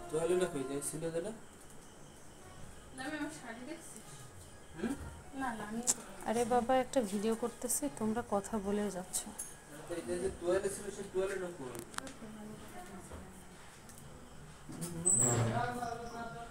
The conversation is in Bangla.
তোয়ালেটা কই যায় ছিল যেটা? না আমি আমার শাড়ি দেখছি। হুম? না না আমি আরে বাবা, একটা ভিডিও করতেছি, তোমরা কথা বলে যাচ্ছ। এটা যে তোয়ালে ছিল সেই তোয়ালেটা কই?